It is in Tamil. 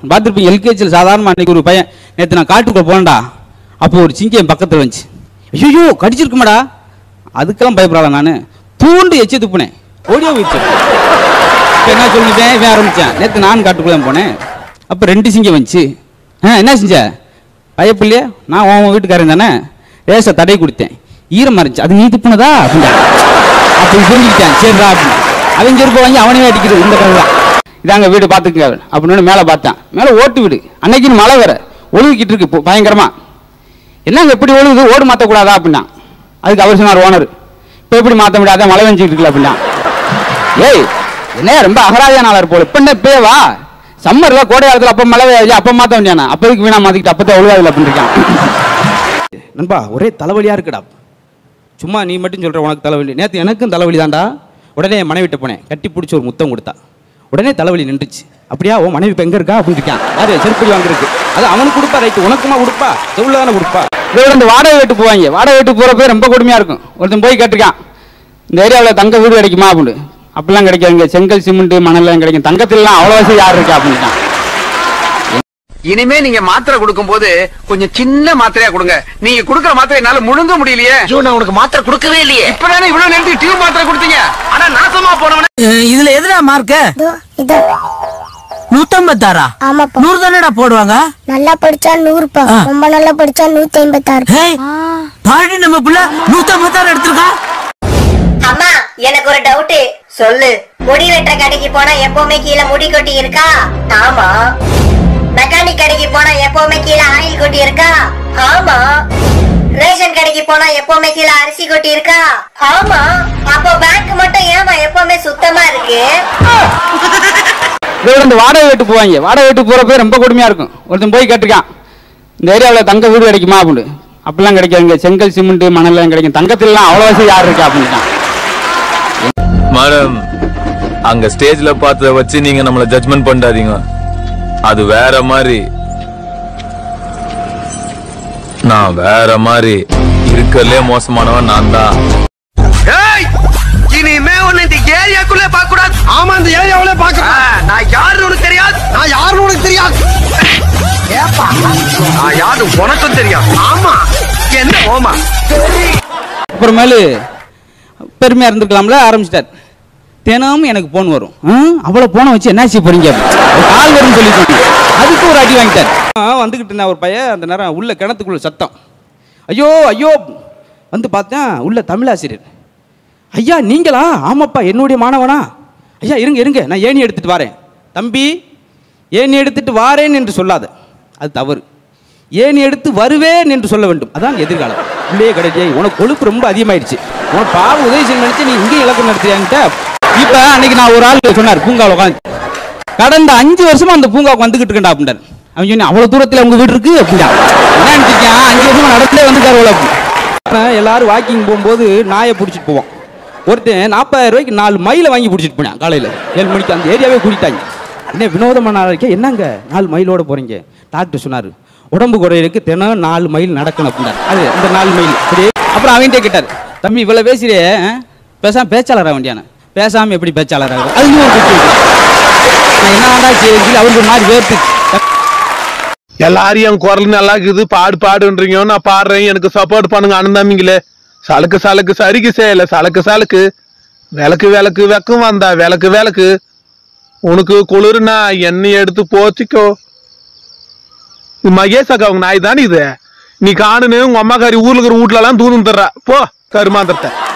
பார்த்துருப்பீங்க எல்கேஜியில் சாதாரணமாக அன்றைக்கி ஒரு பையன் நேற்று நான் காட்டுக்குள்ள போனேன்டா, அப்போ ஒரு சிங்கி என் பக்கத்தில் வந்துச்சு. ஐயோ கடிச்சிருக்குமாடா, அதுக்கெல்லாம் பயப்படாத, நான் தூண்டு எச்சி துப்புனேன், ஓடியா போயிடுச்சு. இப்போ என்ன சொல்லிட்டேன், இவன் ஆரம்பித்தேன். நேற்று நான் காட்டுக்குள்ளே போனேன், அப்போ 2 சிங்கம் வந்துச்சு. என்ன செஞ்ச பயப்பில்லையே, நான் உன் வீட்டுக்காரன் தானே, ரேசை தடை கொடுத்தேன், ஈரமாக இருந்துச்சு, அது நீ துப்புனதா அப்படின்னா அப்படி புரிஞ்சுக்கிட்டேன். சரிடா அப்படின்னு அவன் செருப்பை வாங்கி அவனே அடிக்கிறது. இந்த கதை தான் இதாங்க வீடு பார்த்துக்க அப்படின்னு மேலே பார்த்தேன். மேலே ஓட்டு வீடு, அன்னைக்குன்னு மழை வேற ஒழுகிக்கிட்டு இருக்கு பயங்கரமா. என்னங்க எப்படி ஒழுகுது, ஓடு மாற்றக்கூடாதா அப்படின்னா. அதுக்கு அவர் சொன்னார் ஓனர், இப்போ எப்படி மாற்ற முடியாத, மழை வெஞ்சிட்டு இருக்குல்ல அப்படின்னா. ஏய் என்ன ரொம்ப அகராதியான ஆளர் போல, இப்போ என்ன பேவா சம்மரில் கோடை காலத்தில் அப்போ மழை வெய்யா அப்போ மாற்ற வேண்டியானா, அப்போதுக்கு வீணா மாற்றிக்கிட்டு அப்போ தான் ஒழுகாதில்ல அப்படின்னு இருக்கான். நண்பா ஒரே தலைவலியாக இருக்குடா, சும்மா நீ மட்டும் சொல்கிற உனக்கு தலைவலி. நேற்று எனக்கும் தலைவலி தான்டா. உடனே என் மனைவிட்ட போனேன், கட்டி பிடிச்சி ஒரு முத்தம் கொடுத்தா, உடனே தலைவலி நின்றுச்சு. அப்படியா உன் மனைவி இப்போ எங்கே இருக்கா அப்படின்னு இருக்கான். அது செருப்படி வாங்கிருக்கு, அது அவனுக்கு கொடுப்பா, ரைட்டு உனக்குமா கொடுப்பா, எவ்வளோ தானே கொடுப்பா. இதோட இந்த வாடகை வீட்டு போவாங்க, வாடகை வீட்டு போகிறப்ப ரொம்ப கொடுமையாக இருக்கும். ஒருத்தன் போய் கேட்டிருக்கான், இந்த ஏரியாவில் தங்க வீடு கிடைக்குமா அப்படின்னு. அப்படிலாம் கிடைக்காதுங்க, செங்கல் சிமெண்ட் மணல்லாம் கிடைக்கும், தங்கத்திலாம் அவ்வளோ வசதி யார் இருக்கா அப்படின்ட்டான். இனிமே நீங்க மாத்திரை கொடுக்கும் போது கொஞ்சம் சின்ன மாத்திரையா கொடுங்க. நீங்க கொடுக்கற மாத்திரை என்னால முழுங்க முடியலையே. நான் உனக்கு மாத்திரை கொடுக்கவே இல்லையே. இப்பதானே இவ்வளவு நேரத்துக்கு டியூப் மாத்திரை கொடுத்தீங்க. ஆனா நாசமா போனவனே. இதுல எதுடா மார்க்? 156. 100 தானடா போடுவாங்க. நல்லா படிச்சா 100, ரொம்ப நல்லா படிச்சா 156. பாடி நம்ம புள்ள 156 எடுத்துருக்கா. அம்மா எனக்கு ஒரு டவுட், சொல்லு. முடி வெட்ட கடைக்கு போனா எப்பவுமே கீழே முடி கொட்டி இருக்கா? ஆமா. மெக்கானிக் கடைக்கு போனா எப்பவுமே கீழே ஆயில் கொட்டி இருக்கா? ஆமா. ரேஷன் கடைக்கு போனா எப்பவுமே கீழே அரிசி கொட்டி இருக்கா? ஆமா. அப்போ பேங்க் மட்டும் ஏமா எப்பவுமே சுத்தமா இருக்கு? இதோட இந்த வாடகை வீட்டு போவாங்க, வாடகை வீட்டு போகிறப்ப ரொம்ப கொடுமையாக இருக்கும். ஒருத்தன் போய் கேட்டிருக்கான், இந்த ஏரியாவில் தங்க வீடு கிடைக்குமா அப்படின்னு. அப்படிலாம் கிடைக்காதுங்க, செங்கல் சிமெண்ட் மணல்லாம் கிடைக்கும், தங்கத்திலாம் அவ்வளோ வசதி யார் இருக்கா அப்படின்ட்டான். மேடம் அங்க ஸ்டேஜ்ல பார்த்தத வச்சு நீங்க நம்மள ஜட்ஜ்மெண்ட் பண்ணாதீங்க, அது வேற மாதிரி, நான் வேற மாதிரி, இருக்கலே மோசமானவன் நான் தான். இனிமே உன்னை இந்த ஏரியாக்குள்ளே பார்க்க கூடாது. ஆமா இந்த ஏரியாவுல பார்க்க. நான் யாருன்னு உனக்கு தெரியாது. நான் யாருன்னு உனக்கு தெரியாது. நான் யாரு உனக்கும் தெரியாது. ஆமா என்ன ஓமா. அப்புறமேலு பெருமையாக இருந்திருக்கலாம்ல ஆரம்பிச்சிட்டார். தினமும் எனக்கு போன் வரும், அவ்வளோ போனை வச்சு என்ன செய்ய போறீங்க, கால் வரும்னு சொல்லிட்டு அதுக்கு ஒரு அடி வாங்கிட்டார். வந்துக்கிட்டு இருந்தேன் ஒரு பையன், அந்த நேரம் உள்ள கிணத்துக்குள்ள சத்தம், ஐயோ ஐயோ வந்து பார்த்தேன், உள்ள தமிழாசிரியர். ஐயா நீங்களா? ஆமாப்பா என்னுடைய மாணவனா? ஐயா இருங்க இருங்க நான் ஏணி எடுத்துட்டு வரேன். தம்பி ஏணி எடுத்துட்டு வாரேன் என்று சொல்லாத, அது தவறு. ஏணி எடுத்து வருவேன் என்று சொல்ல வேண்டும், அதான் எதிர்காலம். உள்ளே கிடையாது, உனக்கு கொழுப்பு ரொம்ப அதிகமாயிடுச்சு, உனக்கு பாவ உதவி செய்ய நினைச்சு நீ இங்கே இலக்கம் நடத்துறியான்ட்ட. இப்போ அன்னைக்கு நான் ஒரு ஆள் சொன்னார், பூங்காவில் உட்காந்து கடந்த 5 வருஷமா அந்த பூங்காவுக்கு வந்துகிட்டு இருக்கேன்டா அப்படின்றார். அவன் சொன்னேன் அவ்வளோ தூரத்தில் உங்க வீடு இருக்கு அப்படின்னா. என்ன நினைச்சிருக்கேன், 5 வருஷமா நடந்தே வந்துட்டார். எல்லாரும் வாக்கிங் போகும்போது நாயை பிடிச்சிட்டு போவோம். ஒருத்தன் 40,000 ரூபாய்க்கு 4 மைலை வாங்கி பிடிச்சிட்டு போனேன். காலையில் 7 மணிக்கு அந்த ஏரியாவே கூட்டிட்டாங்க. என்ன வினோதமான இருக்கேன், என்னங்க 4 மைலோட போறீங்க? டாக்டர் சொன்னார் உடம்பு குறையிறதுக்கு தினம் 4 மைல் நடக்கணும் அப்படின்னாரு. அது இந்த 4 மைல் அப்படியே. அப்புறம் அவன்கிட்ட கேட்டார், தம்பி இவ்வளோ பேசுறே பேசாம பேச்சாளராக வேண்டியான, பேசாம எப்படி பேச்சாளராக? அது என்னடா சரி அவருக்கு மாதிரி வேர்த்து. எல்லாரும் என் குரல் நல்லா இருக்குது பாடு பாடுன்றீங்க, நான் பாடுறேன் எனக்கு சப்போர்ட் பண்ணுங்க அண்ணந்தாமிங்களே. சலுக்கு சலுக்கு சரிக்கு செய்யல சலுக்கு சலுக்கு, விளக்கு விளக்கு வெக்கம் வந்தா விளக்கு விளக்கு, உனக்கு குளிர்னா எண்ணெய் எடுத்து போச்சிக்கோ. மகேஷ் அக்கா உங்க நாய் தானே இது, நீ காணுன்னு உங்க அம்மாக்காரி ஊர்ல இருக்கிற வீட்டுல எல்லாம் தூணு தர்றா போ கருமாந்திரத்தை.